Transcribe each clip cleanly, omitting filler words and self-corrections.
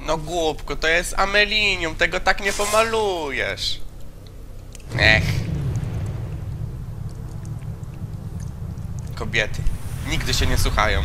No głupku, to jest amelinium, tego tak nie pomalujesz. Ech. Kobiety. Nigdy się nie słuchają.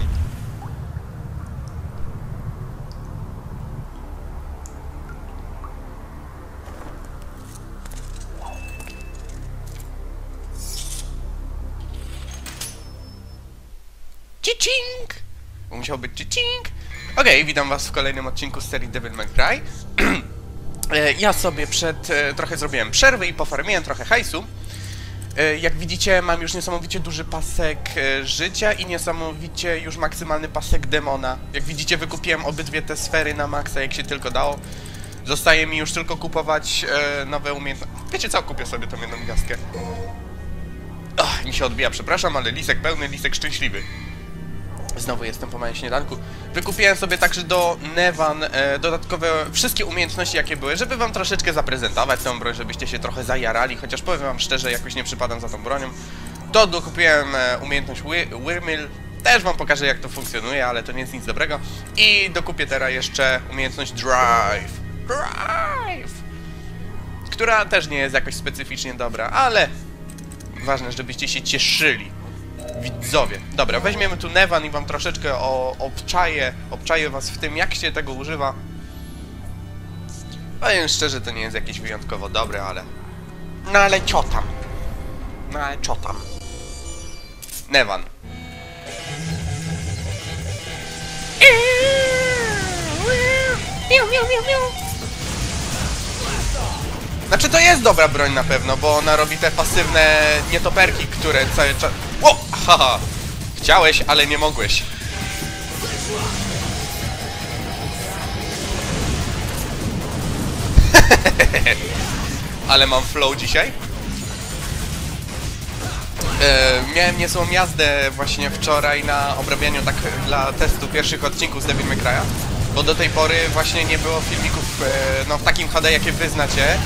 Cicing! Musiał być cicing! Okej, witam was w kolejnym odcinku z serii Devil May Cry. Ja sobie trochę zrobiłem przerwy i pofarmiłem trochę hajsu. Jak widzicie, mam już niesamowicie duży pasek życia i niesamowicie już maksymalny pasek demona. Jak widzicie, wykupiłem obydwie te sfery na maksa, jak się tylko dało. Zostaje mi już tylko kupować nowe umiejętności. Wiecie co? Kupię sobie tą jedną gwiazdkę. Mi się odbija, przepraszam, ale lisek pełny, lisek szczęśliwy. Znowu jestem po małym śniadanku. Wykupiłem sobie także do Nevan dodatkowe wszystkie umiejętności, jakie były, żeby wam troszeczkę zaprezentować tę broń, żebyście się trochę zajarali, chociaż powiem wam szczerze, jakoś nie przypadam za tą bronią. To dokupiłem umiejętność Wyrmill, też wam pokażę, jak to funkcjonuje, ale to nie jest nic dobrego. I dokupię teraz jeszcze umiejętność Drive, która też nie jest jakoś specyficznie dobra, ale ważne, żebyście się cieszyli. Widzowie. Dobra, weźmiemy tu Nevan i wam troszeczkę obczaję was w tym, jak się tego używa. Powiem szczerze, to nie jest jakieś wyjątkowo dobre, ale... No ale co tam? No ale co tam? Nevan. Znaczy to jest dobra broń na pewno, bo ona robi te pasywne nietoperki, które cały czas... Ło! Haha! Chciałeś, ale nie mogłeś. Ale mam flow dzisiaj. Miałem niezłą jazdę właśnie wczoraj na obrabianiu tak dla testu pierwszych odcinków z Devil May Cry'a, bo do tej pory właśnie nie było filmików no, w takim HD, jakie wy znacie.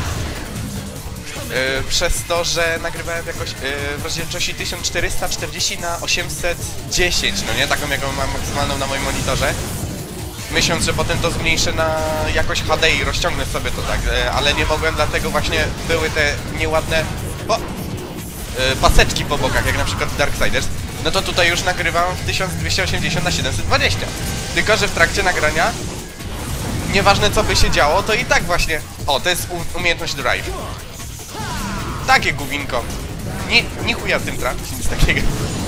Przez to, że nagrywałem jakoś w rozdzielczości 1440 na 810, no nie? Taką jaką mam maksymalną na moim monitorze. Myśląc, że potem to zmniejszę na jakość HD i rozciągnę sobie to tak, ale nie mogłem, dlatego właśnie były te nieładne paseczki po bokach, jak na przykład w Darksiders. No to tutaj już nagrywam w 1280 na 720. Tylko że w trakcie nagrania, nieważne co by się działo, to i tak właśnie... O, to jest umiejętność Drive. Takie gówinko. Nie chuja z tym trafić, nic takiego.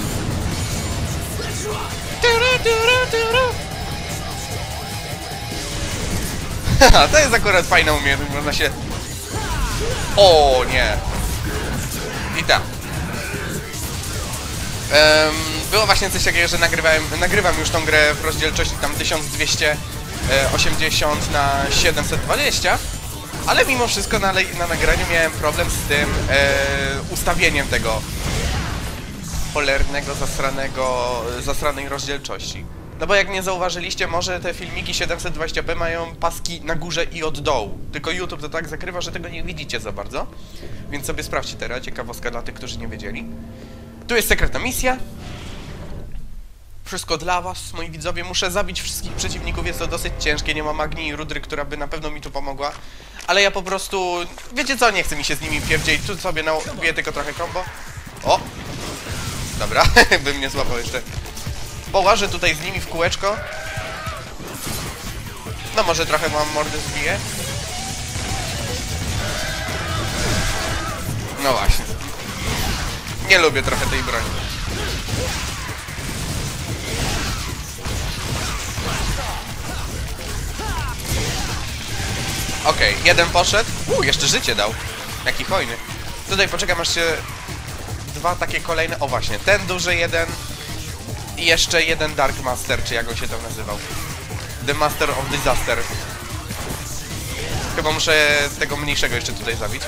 Haha, to jest akurat fajna umiejętność, można się... O nie. I tak. Było właśnie coś takiego, że nagrywam już tą grę w rozdzielczości tam 1280 na 720. Ale mimo wszystko na nagraniu miałem problem z tym ustawieniem tego cholernego, zasranej rozdzielczości. No bo jak nie zauważyliście, może te filmiki 720p mają paski na górze i od dołu. Tylko YouTube to tak zakrywa, że tego nie widzicie za bardzo. Więc sobie sprawdźcie teraz, ciekawostka dla tych, którzy nie wiedzieli. Tu jest sekretna misja. Wszystko dla was, moi widzowie. Muszę zabić wszystkich przeciwników, jest to dosyć ciężkie. Nie ma Magni i Rudry, która by na pewno mi tu pomogła. Ale ja po prostu... Wiecie co? Nie chcę mi się z nimi pierdzieć. Tu sobie nabiję tylko trochę combo. O! Dobra, bym mnie złapał jeszcze. Połażę tutaj z nimi w kółeczko. No może trochę mam mordę zbiję. No właśnie. Nie lubię trochę tej broni. Okej, jeden poszedł. Jeszcze życie dał. Jaki hojny. Tutaj poczekam, aż się dwa takie kolejne... O właśnie, ten duży jeden i jeszcze jeden Dark Master, czy jak on się tam nazywał. The Master of Disaster. Chyba muszę tego mniejszego jeszcze tutaj zabić.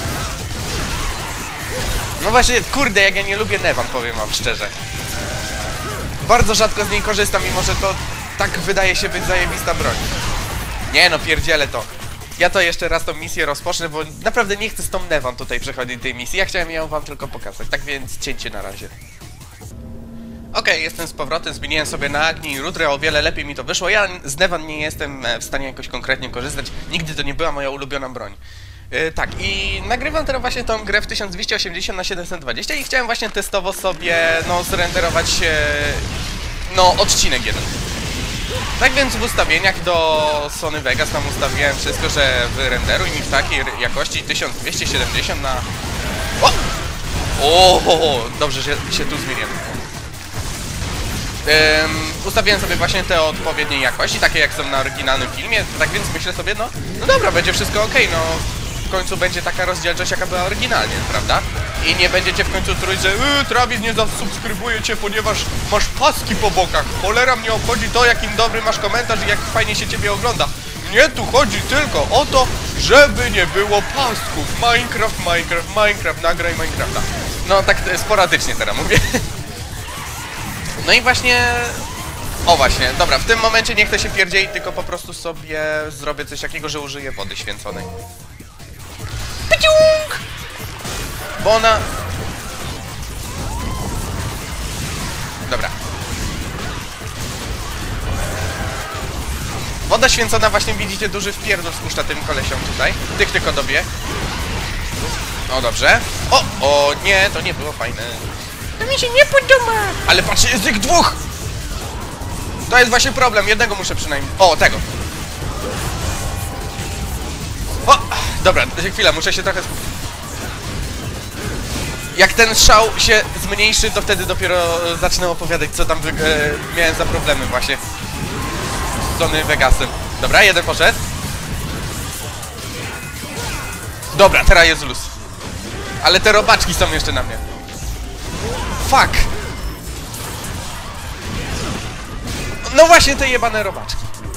No właśnie, kurde, jak ja nie lubię Nevan, powiem wam szczerze. Bardzo rzadko z niej korzystam, mimo że to tak wydaje się być zajebista broń. Nie no, pierdzielę to. Ja to jeszcze raz tą misję rozpocznę, bo naprawdę nie chcę z tą Nevan tutaj przechodzić tej misji. Ja chciałem ją wam tylko pokazać, tak więc cięcie na razie. Okej, jestem z powrotem, zmieniłem sobie na Agni i Rudrę, o wiele lepiej mi to wyszło. Ja z Nevan nie jestem w stanie jakoś konkretnie korzystać. Nigdy to nie była moja ulubiona broń. Tak, i nagrywam teraz właśnie tą grę w 1280 na 720 i chciałem właśnie testowo sobie, no, zrenderować, no, odcinek jeden. Tak więc w ustawieniach do Sony Vegas tam ustawiłem wszystko, że wyrenderuj mi w takiej jakości 1270 na... O! Dobrze, że się tu zmieniłem. Ustawiłem sobie właśnie te odpowiedniej jakości, takie jak są na oryginalnym filmie, tak więc myślę sobie, no dobra, będzie wszystko okej, no w końcu będzie taka rozdzielczość, jaka była oryginalnie, prawda? I nie będziecie w końcu trójć, że Travis nie zasubskrybuje cię, ponieważ masz paski po bokach. Cholera mnie obchodzi to, jakim dobry masz komentarz i jak fajnie się ciebie ogląda. Nie, tu chodzi tylko o to, żeby nie było pasków. Minecraft, nagraj Minecrafta. No tak sporadycznie teraz mówię. No i właśnie... O właśnie, dobra, w tym momencie nie chcę się pierdzielić, tylko po prostu sobie zrobię coś takiego, że użyję wody święconej. Pyciung! Bo ona... Dobra. Woda święcona, właśnie widzicie, duży wpierdol spuszcza tym kolesiom tutaj. Tych tylko dobie. O, dobrze. O, nie, to nie było fajne. To mi się nie podoba. Ale patrzcie, jest ich dwóch! To jest właśnie problem, jednego muszę przynajmniej... O, tego. O, dobra, chwila, muszę się trochę skupić. Jak ten strzał się zmniejszy, to wtedy dopiero zacznę opowiadać, co tam miałem za problemy właśnie z Sony Vegasem. Dobra, jeden poszedł. Dobra, teraz jest luz. Ale te robaczki są jeszcze na mnie. Fuck! No właśnie te jebane robaczki.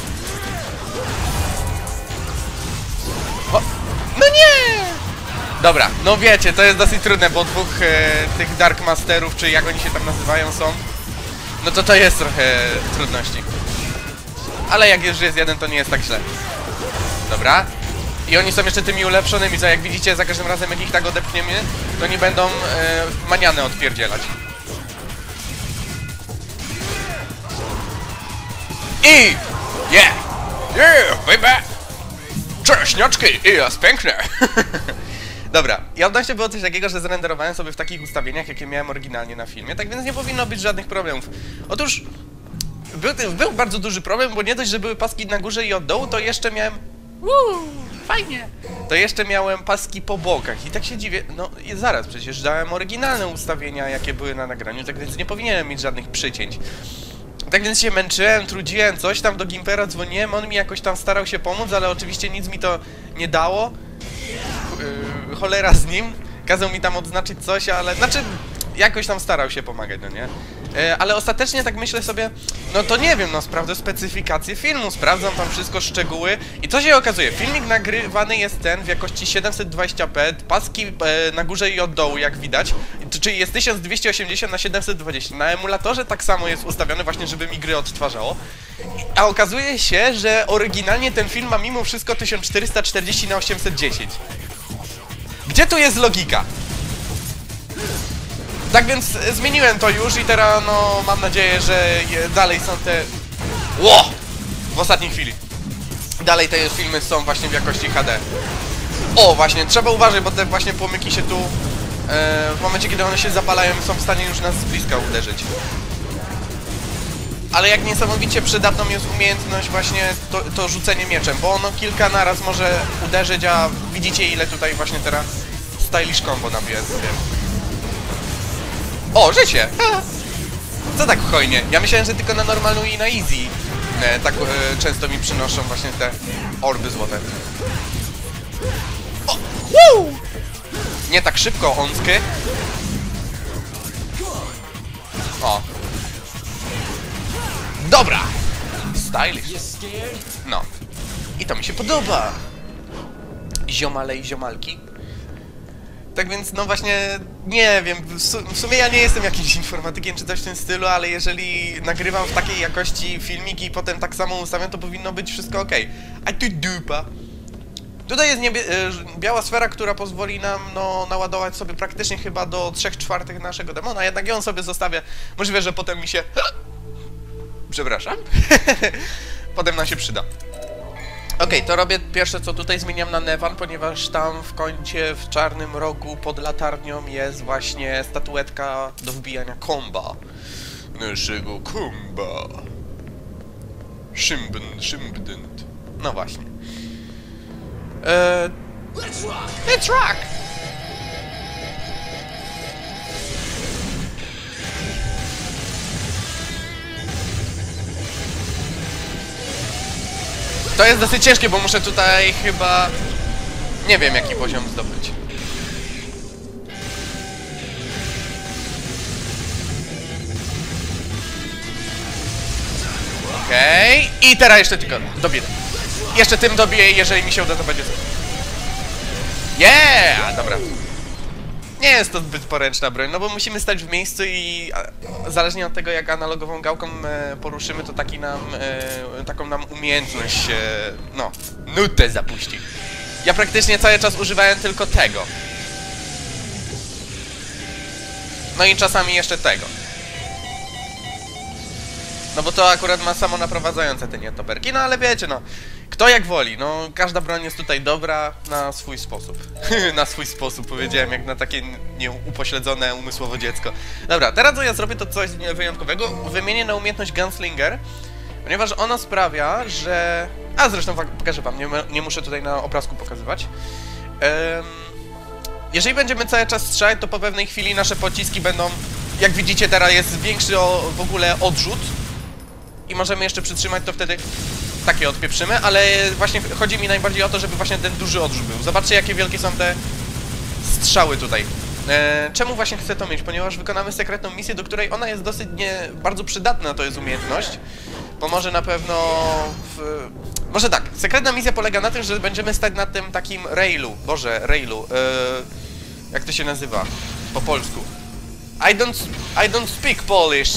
O, no nie! Dobra, no wiecie, to jest dosyć trudne, bo dwóch tych Dark Masterów, czy jak oni się tam nazywają, są. No to jest trochę trudności. Ale jak już jest jeden, to nie jest tak źle. Dobra. I oni są jeszcze tymi ulepszonymi, co jak widzicie, za każdym razem jak ich tak odepchniemy, to nie będą maniane odpierdzielać. I... Yeah, baby! Czereśniaczki i jest piękne! Dobra, i odnośnie było coś takiego, że zrenderowałem sobie w takich ustawieniach, jakie miałem oryginalnie na filmie, tak więc nie powinno być żadnych problemów. Otóż był bardzo duży problem, bo nie dość, że były paski na górze i od dołu, to jeszcze miałem... Fajnie! To jeszcze miałem paski po bokach i tak się dziwię, no i zaraz, przecież dałem oryginalne ustawienia, jakie były na nagraniu, tak więc nie powinienem mieć żadnych przycięć. Tak więc się męczyłem, trudziłem, coś tam do Gimpera dzwoniłem, on mi jakoś tam starał się pomóc, ale oczywiście nic mi to nie dało. Cholera z nim, kazał mi tam odznaczyć coś, ale... Znaczy, jakoś tam starał się pomagać, no nie? Ale ostatecznie tak myślę sobie, no to nie wiem, no sprawdzę specyfikację filmu, sprawdzam tam wszystko, szczegóły i co się okazuje? Filmik nagrywany jest ten w jakości 720p, paski na górze i od dołu, jak widać, czyli jest 1280 na 720. Na emulatorze tak samo jest ustawiony właśnie, żeby mi gry odtwarzało. A okazuje się, że oryginalnie ten film ma mimo wszystko 1440 na 810. Gdzie tu jest logika? Tak więc zmieniłem to już i teraz, no, mam nadzieję, że dalej są te... Ło! W ostatniej chwili. Dalej te filmy są właśnie w jakości HD. O, właśnie, trzeba uważać, bo te właśnie płomyki się tu... w momencie, kiedy one się zapalają, są w stanie już nas z bliska uderzyć. Ale jak niesamowicie przydatną jest umiejętność właśnie to rzucenie mieczem, bo ono kilka naraz może uderzyć, a widzicie, ile tutaj właśnie teraz stylish combo nabiję sobie. O, życie! Co tak hojnie? Ja myślałem, że tylko na normalną i na easy tak często mi przynoszą właśnie te orby złote. O! Woo! Nie tak szybko, onsky. O. Dobra! Stylish. No. I to mi się podoba. Ziomale i ziomalki. Tak więc, no właśnie, nie wiem, w sumie ja nie jestem jakimś informatykiem czy coś w tym stylu, ale jeżeli nagrywam w takiej jakości filmiki i potem tak samo ustawiam, to powinno być wszystko ok. A tu dupa. Tutaj jest biała sfera, która pozwoli nam no, naładować sobie praktycznie chyba do 3/4 naszego demona, jednak ją sobie zostawię. Możliwe, że potem mi się... Przepraszam. Potem nam się przyda. Okej, to robię pierwsze co tutaj, zmieniam na Nevan, ponieważ tam w kącie, w czarnym rogu pod latarnią jest właśnie statuetka do wbijania komba. Naszego komba. Szymbdent. No właśnie. Let's rock! To jest dosyć ciężkie, bo muszę tutaj chyba... Nie wiem jaki poziom zdobyć. Okej. I teraz jeszcze tylko dobiję. Jeszcze tym dobiję, jeżeli mi się uda, to będzie... Yeah! Dobra. Nie jest to zbyt poręczna broń, no bo musimy stać w miejscu i zależnie od tego, jak analogową gałką poruszymy, to taką nam umiejętność, no, nutę zapuści. Ja praktycznie cały czas używałem tylko tego. No i czasami jeszcze tego. No bo to akurat ma samo naprowadzające te nietoperki, no ale wiecie, no, kto jak woli, no, każda broń jest tutaj dobra na swój sposób. Na swój sposób, powiedziałem, jak na takie nieupośledzone umysłowo dziecko. Dobra, teraz co ja zrobię, to coś wyjątkowego. Wymienię na umiejętność Gunslinger, ponieważ ona sprawia, że... A zresztą pokażę wam, nie muszę tutaj na obrazku pokazywać. Jeżeli będziemy cały czas strzelać, to po pewnej chwili nasze pociski będą... Jak widzicie, teraz jest większy w ogóle odrzut. I możemy jeszcze przytrzymać, to wtedy takie odpieprzymy, ale właśnie chodzi mi najbardziej o to, żeby właśnie ten duży odrzut był. Zobaczcie, jakie wielkie są te strzały tutaj. Czemu właśnie chcę to mieć? Ponieważ wykonamy sekretną misję, do której ona jest dosyć bardzo przydatna, to jest umiejętność. Pomoże na pewno w... Może tak, sekretna misja polega na tym, że będziemy stać na tym takim railu. Jak to się nazywa po polsku? I don't speak Polish.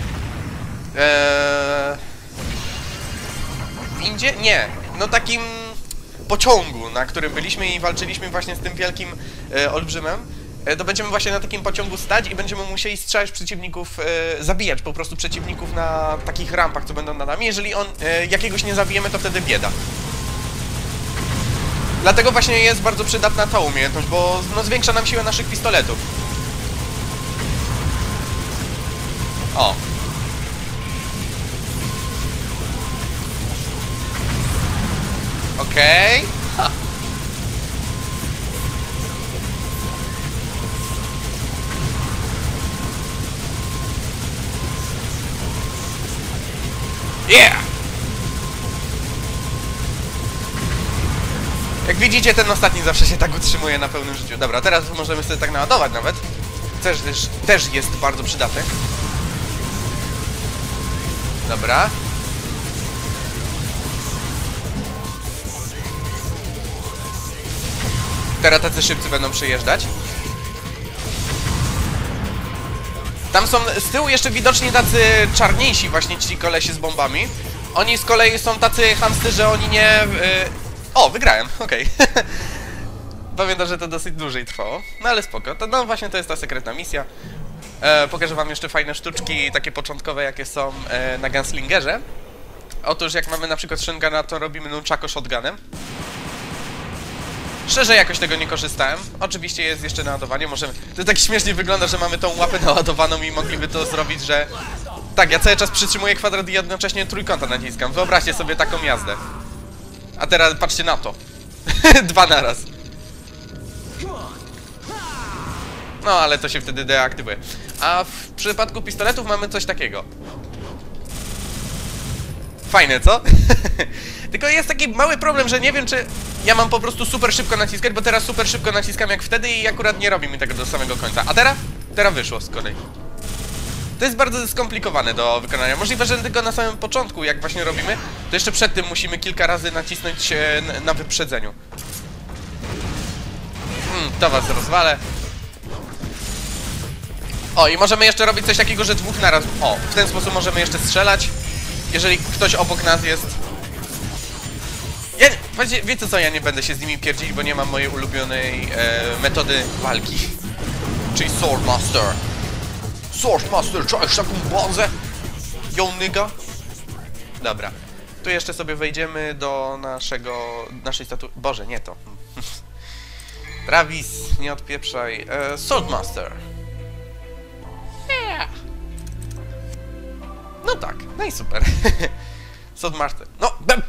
Windzie? Nie. No takim pociągu, na którym byliśmy i walczyliśmy właśnie z tym wielkim olbrzymem. To będziemy właśnie na takim pociągu stać i będziemy musieli strzelać przeciwników, zabijać po prostu przeciwników na takich rampach, co będą nad nami. Jeżeli jakiegoś nie zabijemy, to wtedy bieda. Dlatego właśnie jest bardzo przydatna ta umiejętność, bo no, zwiększa nam siłę naszych pistoletów. O. Okej. Ha. Yeah! Jak widzicie, ten ostatni zawsze się tak utrzymuje na pełnym życiu. Dobra, teraz możemy sobie tak naładować nawet. Też jest bardzo przydatny. Dobra. Teraz tacy szybcy będą przyjeżdżać. Tam są z tyłu jeszcze widoczni tacy czarniejsi właśnie ci kolesi z bombami. Oni z kolei są tacy chamscy, że oni nie... O, wygrałem, okej. Pamiętam, że to dosyć dłużej trwało. No ale spoko, to no właśnie to jest ta sekretna misja. Pokażę wam jeszcze fajne sztuczki, takie początkowe, jakie są na Gunslingerze. Otóż jak mamy na przykład shotguna, to robimy nunchako shotgunem. Szczerze jakoś tego nie korzystałem. Oczywiście jest jeszcze naładowanie, możemy... To tak śmiesznie wygląda, że mamy tą łapę naładowaną i mogliby to zrobić, że... Tak, ja cały czas przytrzymuję kwadrat i jednocześnie trójkąta naciskam. Wyobraźcie sobie taką jazdę. A teraz patrzcie na to. Dwa naraz. No, ale to się wtedy deaktywuje. A w przypadku pistoletów mamy coś takiego. Fajne, co? Tylko jest taki mały problem, że nie wiem, czy ja mam po prostu super szybko naciskać, bo teraz super szybko naciskam jak wtedy i akurat nie robi mi tego do samego końca. A teraz? Teraz wyszło z kolei. To jest bardzo skomplikowane do wykonania. Możliwe, że tylko na samym początku, jak właśnie robimy, to jeszcze przed tym musimy kilka razy nacisnąć na wyprzedzeniu. To was rozwalę. O, i możemy jeszcze robić coś takiego, że dwóch naraz... O, w ten sposób możemy jeszcze strzelać. Jeżeli ktoś obok nas jest... Ja, wiecie co, ja nie będę się z nimi pierdzić, bo nie mam mojej ulubionej metody walki. Czyli Swordmaster. Swordmaster, czujesz taką bazę? Yo, nigga. Dobra. Tu jeszcze sobie wejdziemy do naszej statury. Boże, nie to. Travis, nie odpieprzaj. Swordmaster. Yeah. No tak, no i super. Swordmaster. No.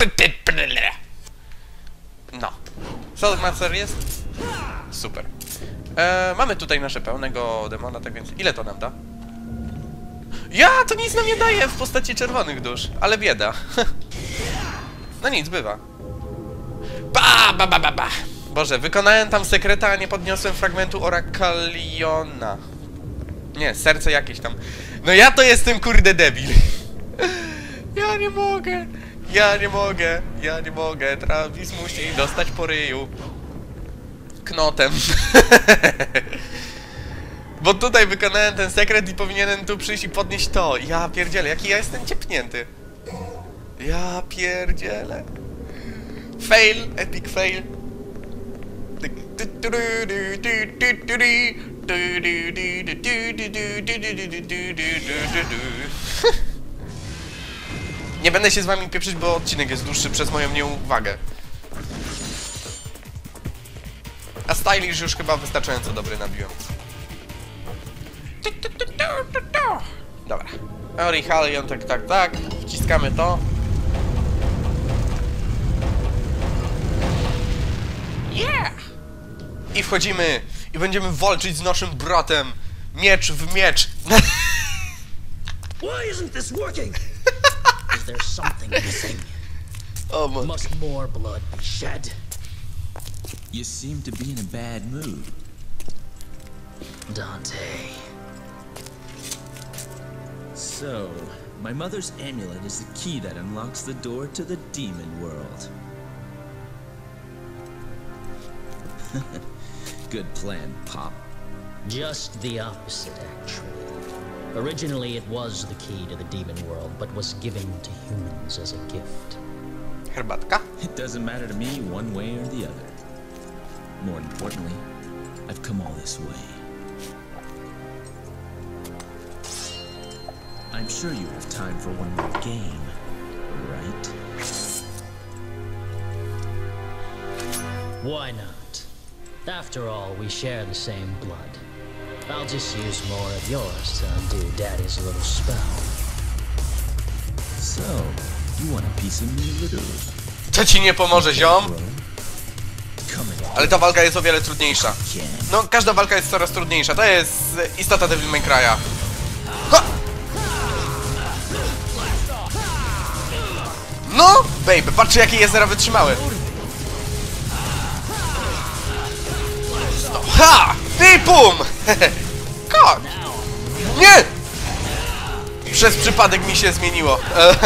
No. Swordmaster jest? Super. Mamy tutaj nasze pełnego demona, tak więc ile to nam da? Ja, to nic nam nie daje w postaci czerwonych dusz, ale bieda. No nic, bywa. Ba. Boże, wykonałem tam sekreta, a nie podniosłem fragmentu Orakaliona. Nie, serce jakieś tam. No ja to jestem kurde debil. Ja nie mogę. Travis musi dostać po ryju. Knotem. Bo tutaj wykonałem ten sekret i powinienem tu przyjść i podnieść to. Ja pierdzielę, jaki ja jestem ciepnięty. Ja pierdzielę. Fail, epic fail. Nie będę się z wami pieprzyć, bo odcinek jest dłuższy przez moją nieuwagę. A Stylish już chyba wystarczająco dobry nabiłem. Dobra. Orihalion, tak. Wciskamy to. Yeah! I wchodzimy. I będziemy walczyć z naszym bratem. Miecz w miecz. Why isn't this working? Is there something missing? Oh my. Must more blood be shed? You seem to be in a bad mood. Dante. So, my mother's amulet is the key that unlocks the door to the demon world. Good plan, Pop. Just the opposite, actually. Originally, it was the key to the demon world, but was given to humans as a gift. Herbatka? It doesn't matter to me one way or the other. More importantly, I've come all this way. I'm sure you have time for one more game, right? Why not? After all, we share the same blood. I'll just use more of yours to undo Daddy's little spell. So, you want a piece of me, literally? To ci nie pomoże, ziom. Come on. Ale ta walka jest o wiele trudniejsza. No, każda walka jest coraz trudniejsza. To jest istota Devil May Cry'a. Ha! No, baby, patrzcie jakie jest zera wytrzymały. Ha! I pum! Kot! Nie! Przez przypadek mi się zmieniło.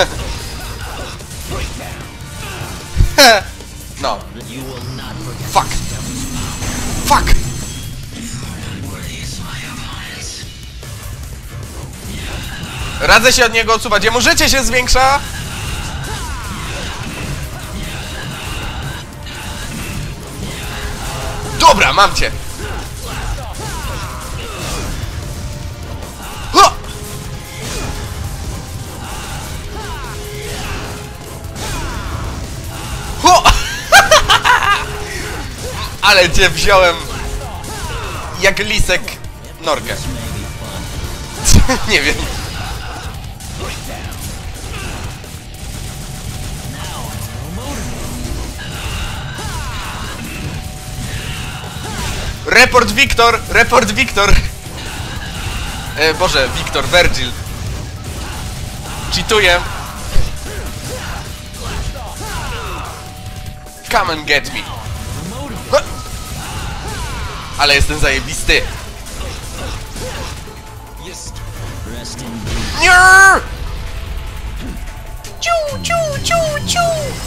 No. Fuck! Fuck! Radzę się od niego odsuwać. Jemu życie się zwiększa! Dobra, mam cię! Ha! Ho! Ale cię wziąłem jak lisek norkę. Nie wiem. Report Victor! Report Victor! Boże, Victor, Virgil. Cheatuję. Come and get me. Ha! Ale jestem zajebisty. Nie! Ciu, ciu, ciu, ciu!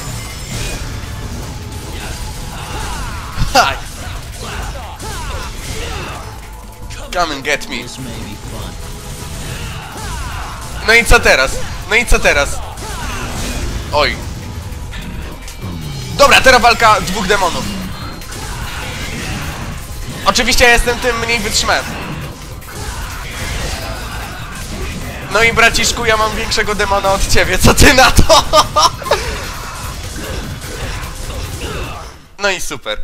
Ha! Come and get me. No i co teraz? No i co teraz? Oj. Dobra, teraz walka dwóch demonów. Oczywiście jestem tym mniej wytrzymany. No i braciszku, ja mam większego demona od ciebie, co ty na to? No i super.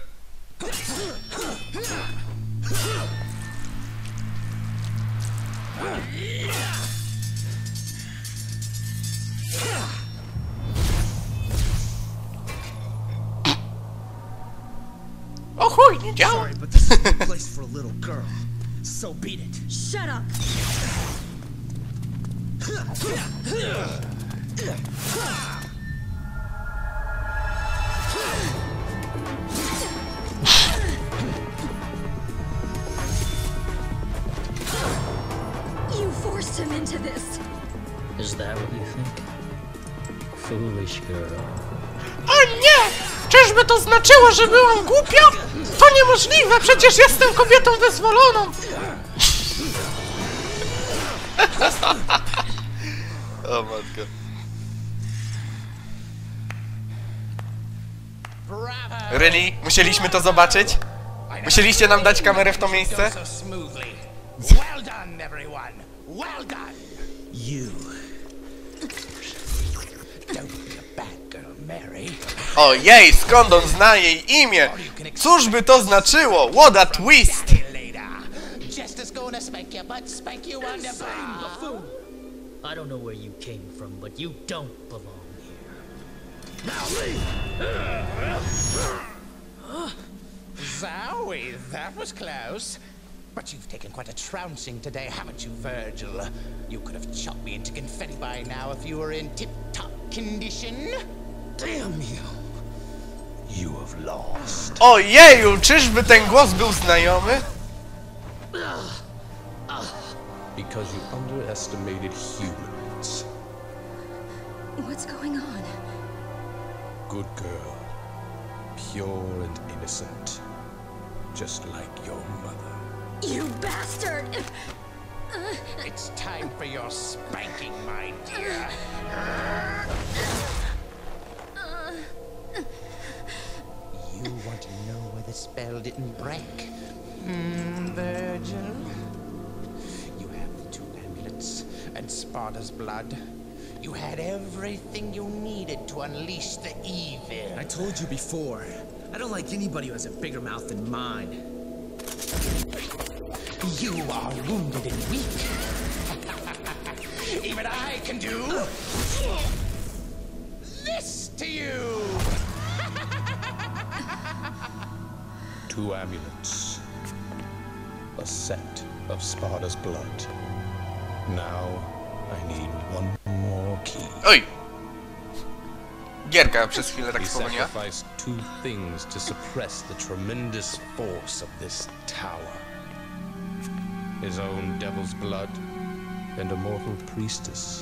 O chuj, nie działa. Sorry, but this is no place for a little girl. So beat it. Shut up! You forced him into this. Is that what you think? Foolish girl. O nie! Czyżby to znaczyło, że byłam głupia? To niemożliwe, przecież jestem kobietą wyzwoloną! O matko. Really? Musieliśmy to zobaczyć? Musieliście nam dać kamerę w to miejsce? Well done, everyone. Well done. You. Don't be a bad girl, Mary. Ojej, skąd on zna jej imię? Cóż by to znaczyło? What a twist! Later. Jester's gonna spank you, but spank you underbar. I don't know where you came from, but you don't belong here. Zowie, that was close. But you've taken quite a trouncing today, haven't you, Virgil? You could have chopped me into confetti by now if you were in tip-top condition. Damn you. You have lost. Ojeju, czyżby ten głos był znajomy? Because you underestimated humans. What's going on? Good girl. Pure and innocent. Just like your mother. You bastard! It's time for your spanking, my dear. You want to know why the spell didn't break? Virgil? You have the two amulets and Sparta's blood. You had everything you needed to unleash the evil. I told you before. I don't like anybody who has a bigger mouth than mine. You are wounded and weak. Even I can do this to you. Two amulets. A set of Sparta's blood. Now I need one more key. Oj! Gierka przez chwilę tak He spowolniła. sacrificed two things to suppress the tremendous force of this tower. His own devil's blood and a mortal priestess.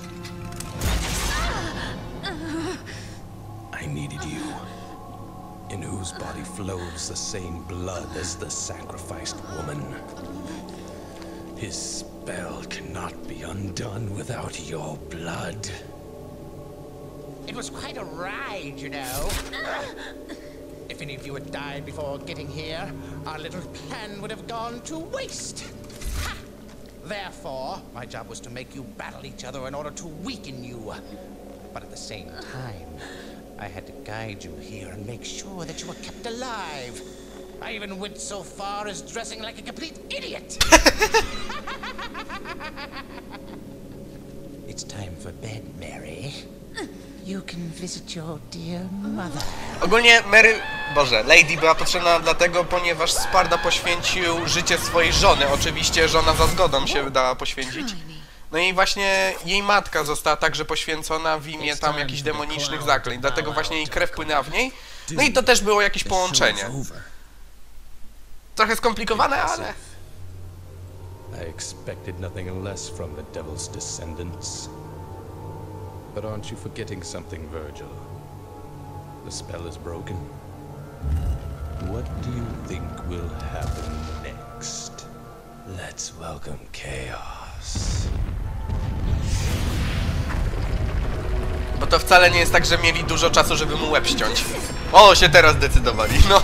I needed you, in whose body flows the same blood as the sacrificed woman. His spell cannot be undone without your blood. It was quite a ride, you know. If any of you had died before getting here, our little plan would have gone to waste. Ha! Therefore, my job was to make you battle each other in order to weaken you. But at the same time, I had to guide you here and make sure that you were kept alive. I even went so far as dressing like a complete idiot. It's time for bed, Mary. You can visit your dear mother. Ogólnie Lady była potrzebna dlatego, ponieważ Sparda poświęcił życie swojej żony. Oczywiście żona za zgodą się dała poświęcić. No i właśnie jej matka została także poświęcona w imię tam jakichś demonicznych zaklęć. Dlatego właśnie jej krew płynęła w niej. No i to też było jakieś połączenie. Trochę skomplikowane, ale... I expected nothing less from the devil's descendants. But aren't you forgetting something, Virgil? The spell is broken. What do you think will happen next? Let's welcome chaos. Bo to wcale nie jest tak, że mieli dużo czasu, żeby mu łeb ściąć. O, się teraz zdecydowali, no.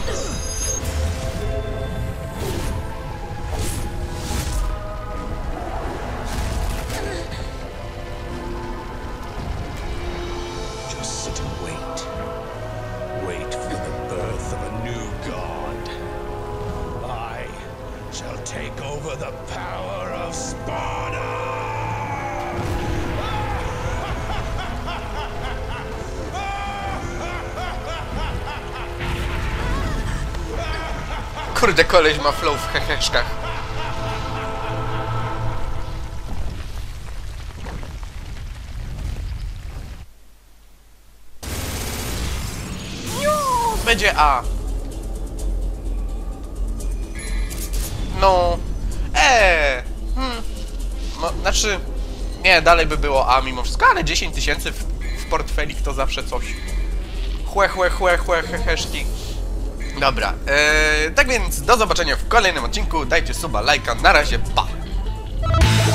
Just sit and wait. Wait for the birth of a new god. I shall take over the power of Sparta! Kurde, koleś ma flow w heheszkach. Będzie A. No. Znaczy... Nie, dalej by było A mimo wszystko, ale 10 000 w portfelik to zawsze coś. Heheszki. Dobra, tak więc do zobaczenia w kolejnym odcinku. Dajcie suba, lajka, na razie, pa!